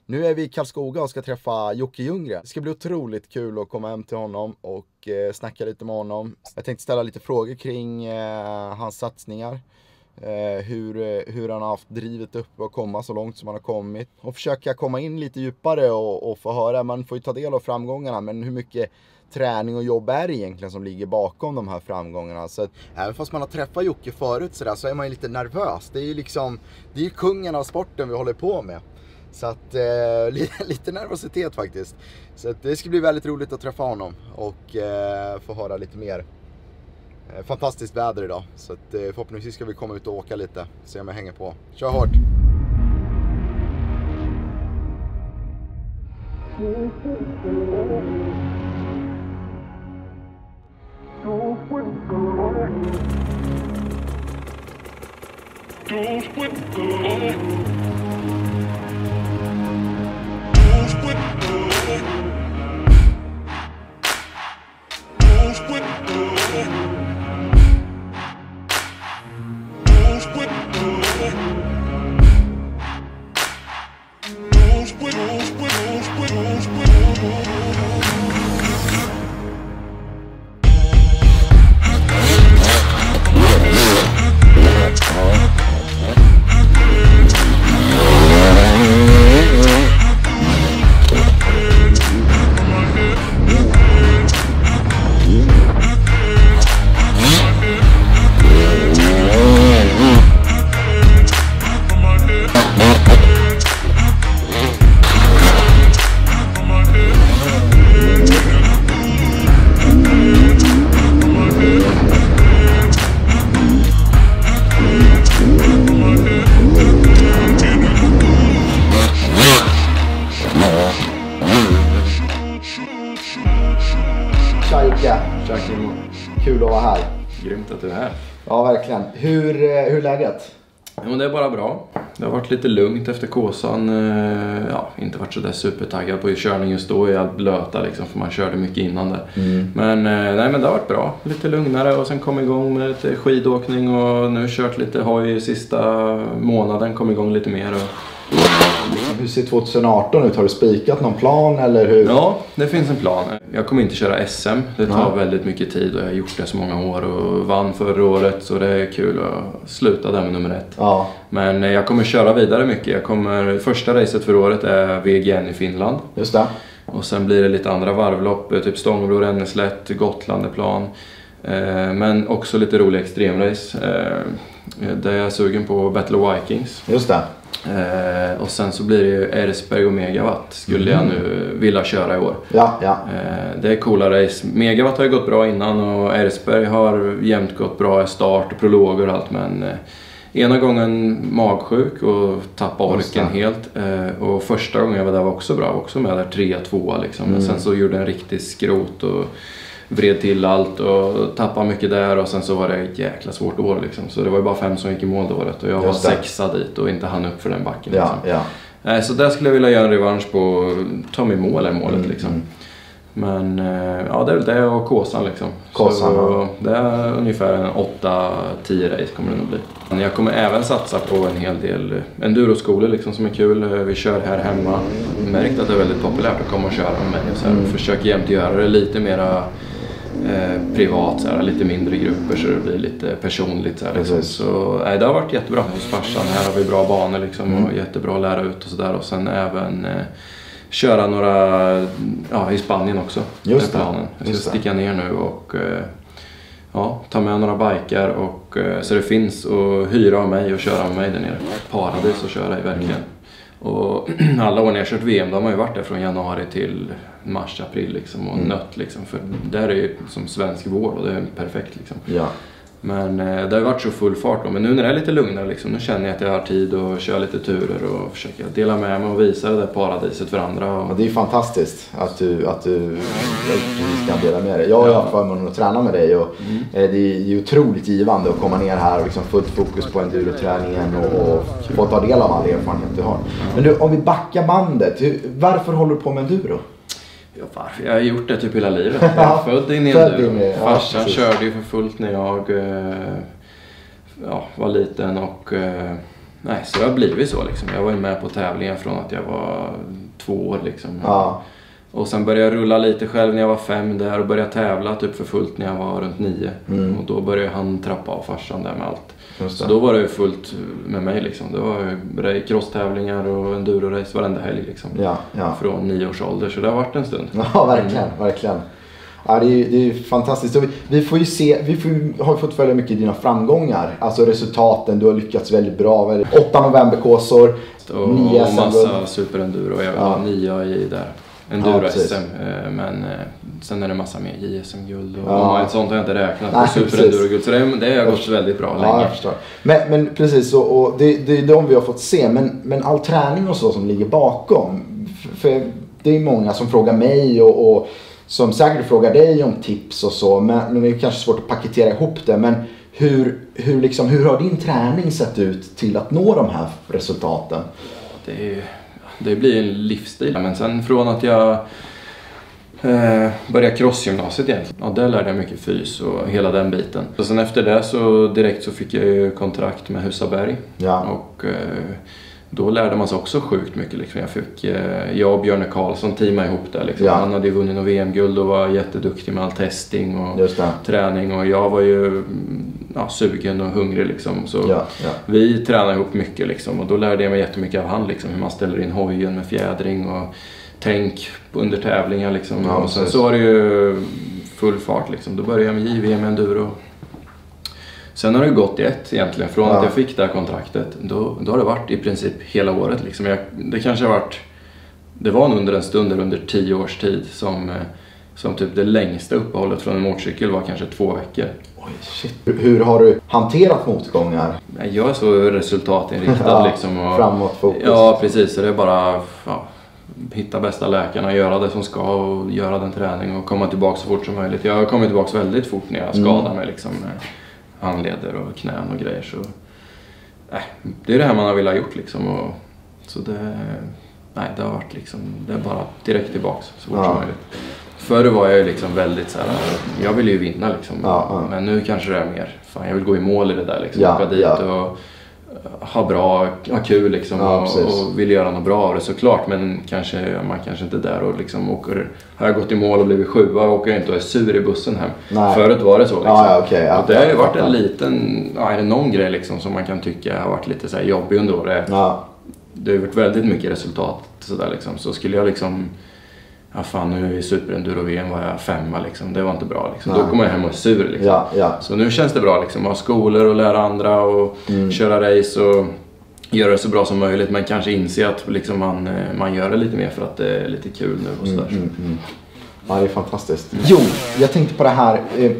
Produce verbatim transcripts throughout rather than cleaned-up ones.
Nu är vi i Karlskoga och ska träffa Jocke Ljunggren. Det ska bli otroligt kul att komma hem till honom och eh, snacka lite med honom. Jag tänkte ställa lite frågor kring eh, hans satsningar. Eh, hur, hur han har haft drivet upp och komma så långt som han har kommit. Och försöka komma in lite djupare och, och få höra. Man får ju ta del av framgångarna, men hur mycket träning och jobb är det egentligen som ligger bakom de här framgångarna. Så att, även fast man har träffat Jocke förut så, där, så är man ju lite nervös. Det är ju liksom, det är ju kungen av sporten vi håller på med. Så att, eh, lite, lite nervositet faktiskt. Så att det ska bli väldigt roligt att träffa honom och eh, få höra lite mer. Eh, fantastiskt väder idag, så att, eh, förhoppningsvis ska vi komma ut och åka lite. Se om jag hänger på. Kör hårt! Tja Jocke! Tja Kimmo! Kul att vara här. Grymt att du är här. Ja, verkligen. Hur, hur är läget? Ja, men det är bara bra. Det har varit lite lugnt efter Kåsan. Ja, inte varit så där supertaggad på körning just då. I allt blöta liksom, för man körde mycket innan där. Mm. Men, nej, men det har varit bra. Lite lugnare och sen kom igång med lite skidåkning och nu kört lite hoj sista månaden. Kom igång lite mer och... Hur ser tjugo arton ut? Har du spikat någon plan eller hur? Ja, det finns en plan. Jag kommer inte köra S M. Det tar ja. väldigt mycket tid och jag har gjort det så många år och vann förra året, så det är kul att sluta där med nummer ett. Ja. Men jag kommer köra vidare mycket. Jag kommer, första racet för året är V G N i Finland. Just det. Och sen blir det lite andra varvlopp, typ Stångebro, Ränneslätt, Gotlandeplan. Men också lite roliga extremrace. Där jag är sugen på Battle of Vikings. Just det. Eh, och sen så blir det ju Eresberg och Megawatt skulle mm. jag nu vilja köra i år. Ja, ja. Eh, det är coola race. Megawatt har ju gått bra innan och Eresberg har jämt gått bra i start och prologer och allt, men eh, ena gången magsjuk och tappade orken helt. Eh, och första gången jag var där var också bra, också med där tre två liksom. Mm. Men sen så gjorde en riktig skrot och vred till allt och tappade mycket där, och sen så var det ett jäkla svårt år liksom. Så det var ju bara fem som gick i mål det året och jag var sexa dit och inte hann upp för den backen ja, liksom. ja. Så där skulle jag vilja göra en revansch på, ta mig mål i målet mm, liksom. Mm. Men ja, det är väl det och Kåsan liksom. Kåsan, så det är ungefär en åtta tio race kommer det nog bli. Jag kommer även satsa på en hel del enduroskolor liksom som är kul. Vi kör här hemma. Jag märkt att det är väldigt populärt att komma och köra med mig och så här, mm. försöker jämt göra det lite mera Eh, privat, så här, lite mindre grupper så det blir lite personligt så här, liksom. Så nej, det har varit jättebra hos farsan. Här har vi bra banor liksom, mm. och jättebra att lära ut och sådär, och sen även eh, köra några ja, i Spanien också. Just det. Planen. Jag ska sticka ner nu och eh, ja, ta med några bikar och eh, så det finns att hyra av mig och köra av mig där nere. Paradis att köra i verkligen. Mm. Och alla år när jag kört V M då har man ju varit där från januari till mars, april liksom, och mm. nött liksom, för där är ju som svensk vår och det är perfekt liksom. Ja. Men eh, det har ju varit så full fart då, men nu när det är lite lugnare liksom, nu känner jag att jag har tid att köra lite turer och försöka dela med mig och visa det där paradiset för andra. Och... Ja, det är fantastiskt att du, att du kan dela med dig. Jag har ja. förmånen att träna med dig och mm. eh, det är ju otroligt givande att komma ner här och liksom fullt fokus på enduroträningen och, och få ta del av all erfarenhet du har. Mm. Men du, om vi backar bandet, hur, varför håller du på med enduro? Ja, varför? Jag har gjort det typ hela livet. Jag är född in i enduro. Ja, farsan precis. Körde ju för fullt när jag eh, ja, var liten och eh, nej, så det har blivit så liksom. Jag var ju med på tävlingar från att jag var två år liksom. Ja. Och sen började jag rulla lite själv när jag var fem där och började tävla typ för fullt när jag var runt nio. Mm. Och då började han trappa av farsan där med allt. Så då var det ju fullt med mig liksom. Det var crosstävlingar och enduro-race varenda helg liksom. Ja, ja. Från nio års ålder, så det har varit en stund. Ja, verkligen, mm. verkligen. Ja, det är ju, det är fantastiskt. Vi, vi får ju se, vi får ju, har fått följa mycket dina framgångar. Alltså resultaten, du har lyckats väldigt bra. Väldigt, åtta novemberkåsor, och, nio och massa superenduro. Jag var ja. nia i där. Enduro-S M, ja, men sen är det massa mer J S M-guld och, ja. och sånt har jag inte räknat. Nej, super-enduro-guld, så det, det har gått väldigt bra ja, länge. Jag men, men precis, och, och det, det är de vi har fått se. Men, men all träning och så som ligger bakom. För det är många som frågar mig och, och som säkert frågar dig om tips och så. Men, men det är kanske svårt att paketera ihop det. Men hur, hur, liksom, hur har din träning sett ut till att nå de här resultaten? Det är ju... Det blir en livsstil. Men sen från att jag eh, började crossgymnasiet egentligen. Ja, där lärde jag mycket fys och hela den biten. Och sen efter det så direkt så fick jag ju kontrakt med Husaberg. Ja. Och eh, då lärde man sig också sjukt mycket. Liksom. Jag, fick, eh, jag och Björne Karlsson teamade ihop där. Liksom. Ja. Han hade ju vunnit någon V M-guld och var jätteduktig med all testing och träning. Och jag var ju ja, sugen och hungrig liksom. Så ja, ja. Vi tränade ihop mycket liksom. Och då lärde jag mig jättemycket av han liksom. Hur man ställer in hojen med fjädring och tänk under tävlingar liksom. Ja, och sen så var det ju full fart liksom. Då började jag med J V M Enduro. Sen har det gått i ett egentligen. Från ja. att jag fick det här kontraktet. Då, då har det varit i princip hela året liksom. Jag, det kanske har varit... Det var under en stund under tio års tid som... Som typ det längsta uppehållet från en motorcykel var kanske två veckor. Oj, shit. Hur har du hanterat motgångar? Jag är så resultatinriktad ja, liksom. Och, framåt fokus. Ja, precis. Så det är bara ja, hitta bästa läkarna, göra det som ska och göra den träning och komma tillbaka så fort som möjligt. Jag har kommit tillbaka väldigt fort när jag skadar mm. mig liksom. Handleder och knän och grejer. Så, äh, det är det här man har velat ha gjort liksom. Och, så det, nej, det har varit liksom, det är bara direkt tillbaka så fort ja. som möjligt. Förr var jag ju liksom väldigt så här, jag vill ju vinna liksom. Ja, ja. Men nu kanske det är mer, fan jag vill gå i mål i det där liksom. Ja, åka dit ja. och ha bra, ha kul liksom. Ja, och, och vill göra något bra av det såklart. Men kanske, man kanske inte är där och liksom åker, har jag gått i mål och blivit sjua och åker inte och är sur i bussen hem. Nej. Förut var det så liksom. Ja, ja, okay, ja, och det har ju varit en liten, ja, är det någon grej liksom som man kan tycka har varit lite så här jobbig under året. Ja. Det har varit väldigt mycket resultat sådär liksom. Så skulle jag liksom, ja fan nu i superenduro-V M var jag femma liksom. Det var inte bra liksom. Då kommer jag hem och är sur liksom. Ja, ja. Så nu känns det bra liksom. Ha skolor och lära andra och mm. köra race och göra det så bra som möjligt. Men kanske inse att liksom man, man gör det lite mer för att det är lite kul nu och sådär. Mm, mm, mm. Ja, det är fantastiskt. Jo, jag tänkte på det här.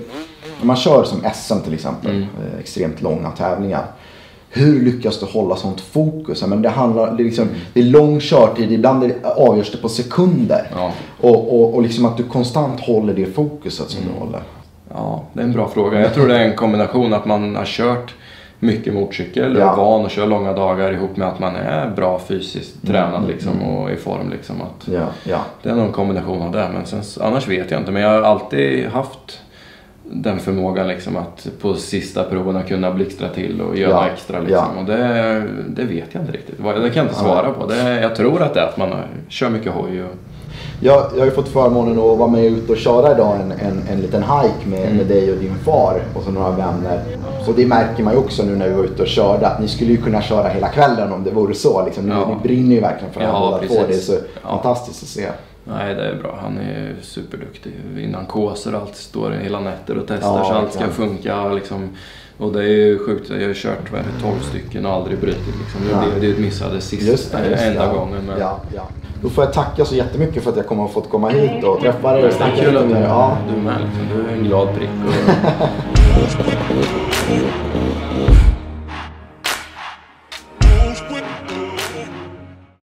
När man kör som S M till exempel. Mm. Extremt långa tävlingar. Hur lyckas du hålla sånt fokus? Men det handlar det är liksom, det är lång körtid, ibland avgörs det på sekunder. Ja. Och, och, och liksom att du konstant håller det fokuset som mm. du håller. Ja, det är en bra fråga. Jag tror det är en kombination att man har kört mycket motorcykel och ja. är van att köra långa dagar ihop med att man är bra fysiskt tränad mm. liksom, och i form. Liksom, att ja, ja. Det är nog en kombination av det. Men sen, annars vet jag inte. Men jag har alltid haft den förmågan liksom att på sista proverna kunna blixtra till och göra ja, extra liksom. Ja. Och det, det vet jag inte riktigt. Det kan jag inte svara ja. på. Det, jag tror att det är att man kör mycket hoj. Och... Jag, jag har ju fått förmånen att vara med ut och köra idag en, en, en liten hike med, mm. med dig och din far och så några vänner. Så det märker man ju också nu när vi var ute och körde att ni skulle ju kunna köra hela kvällen om det vore så. Liksom. Ni, ja. ni brinner ju verkligen för att ja, båda två. Det är så ja. fantastiskt att se. Nej, det är bra. Han är superduktig. Innan kåser allt står hela nätter och testar ja, så allt ska funka liksom. Och det är ju sjukt. Jag har kört tolv stycken och aldrig brutit liksom. Ja. Det, det är ett missade sist just det, just enda ja. gången. Men... Ja, ja. Då får jag tacka så jättemycket för att jag kommer att fått komma hit och träffa dig och snacka lite med dig. Ja. Du är med liksom. Du är en glad prick. Och...